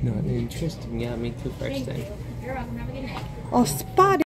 Not interesting. Yeah, me too. First time. Oh, spotted.